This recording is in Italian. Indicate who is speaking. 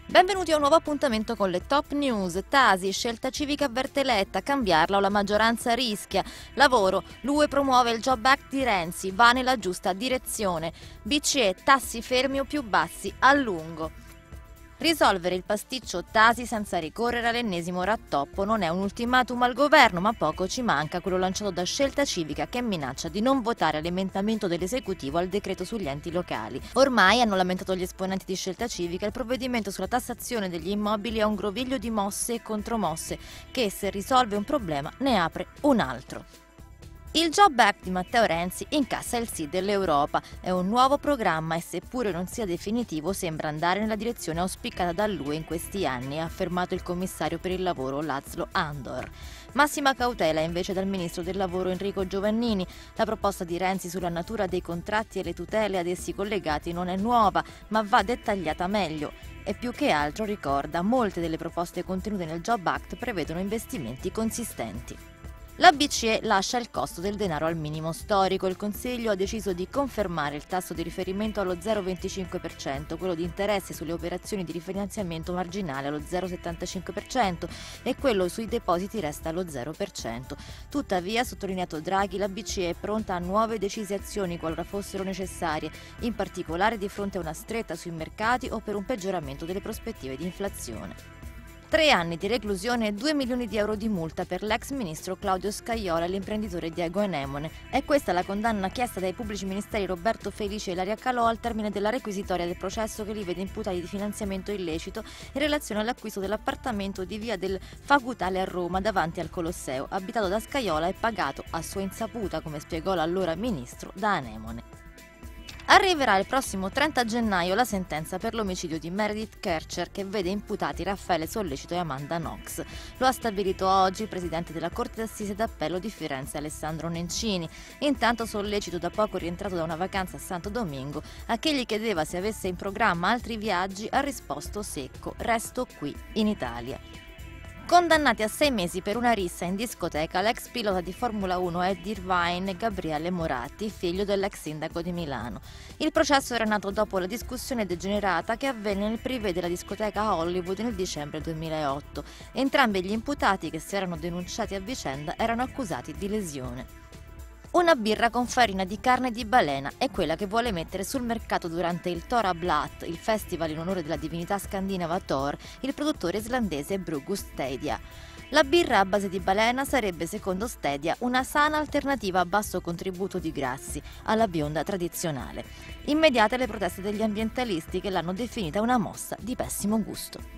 Speaker 1: Benvenuti a un nuovo appuntamento con le top news. Tasi, scelta civica avverte Letta, cambiarla o la maggioranza rischia. Lavoro, l'UE promuove il Job Act di Renzi, va nella giusta direzione. BCE, tassi fermi o più bassi, a lungo. Risolvere il pasticcio Tasi senza ricorrere all'ennesimo rattoppo non è un ultimatum al governo, ma poco ci manca quello lanciato da Scelta Civica che minaccia di non votare all'emendamento dell'esecutivo al decreto sugli enti locali. Ormai, hanno lamentato gli esponenti di Scelta Civica, il provvedimento sulla tassazione degli immobili è un groviglio di mosse e contromosse che, se risolve un problema, ne apre un altro. Il Job Act di Matteo Renzi incassa il sì dell'Europa. È un nuovo programma e, seppure non sia definitivo, sembra andare nella direzione auspicata dall'UE in questi anni, ha affermato il commissario per il lavoro Laszlo Andor. Massima cautela invece dal ministro del lavoro Enrico Giovannini. La proposta di Renzi sulla natura dei contratti e le tutele ad essi collegati non è nuova, ma va dettagliata meglio. E più che altro, ricorda, molte delle proposte contenute nel Job Act prevedono investimenti consistenti. La BCE lascia il costo del denaro al minimo storico. Il Consiglio ha deciso di confermare il tasso di riferimento allo 0,25%, quello di interesse sulle operazioni di rifinanziamento marginale allo 0,75% e quello sui depositi resta allo 0%. Tuttavia, ha sottolineato Draghi, la BCE è pronta a nuove decise azioni qualora fossero necessarie, in particolare di fronte a una stretta sui mercati o per un peggioramento delle prospettive di inflazione. 3 anni di reclusione e 2 milioni di euro di multa per l'ex ministro Claudio Scajola e l'imprenditore Diego Anemone. È questa la condanna chiesta dai pubblici ministeri Roberto Felice e Ilaria Calò al termine della requisitoria del processo che li vede imputati di finanziamento illecito in relazione all'acquisto dell'appartamento di via del Fagutale a Roma davanti al Colosseo, abitato da Scajola e pagato a sua insaputa, come spiegò l'allora ministro, da Anemone. Arriverà il prossimo 30 gennaio la sentenza per l'omicidio di Meredith Kercher, che vede imputati Raffaele Sollecito e Amanda Knox. Lo ha stabilito oggi il presidente della Corte d'Assise d'Appello di Firenze, Alessandro Nencini. Intanto Sollecito, da poco rientrato da una vacanza a Santo Domingo, a chi gli chiedeva se avesse in programma altri viaggi, ha risposto secco: resto qui, in Italia. Condannati a 6 mesi per una rissa in discoteca l'ex pilota di Formula 1 Eddie Irvine e Gabriele Moratti, figlio dell'ex sindaco di Milano. Il processo era nato dopo la discussione degenerata che avvenne nel privé della discoteca Hollywood nel dicembre 2008. Entrambi gli imputati, che si erano denunciati a vicenda, erano accusati di lesione. Una birra con farina di carne di balena è quella che vuole mettere sul mercato durante il Thora Blatt, il festival in onore della divinità scandinava Thor, il produttore islandese Brugge Stadia. La birra a base di balena sarebbe, secondo Stadia, una sana alternativa a basso contributo di grassi alla bionda tradizionale. Immediate le proteste degli ambientalisti che l'hanno definita una mossa di pessimo gusto.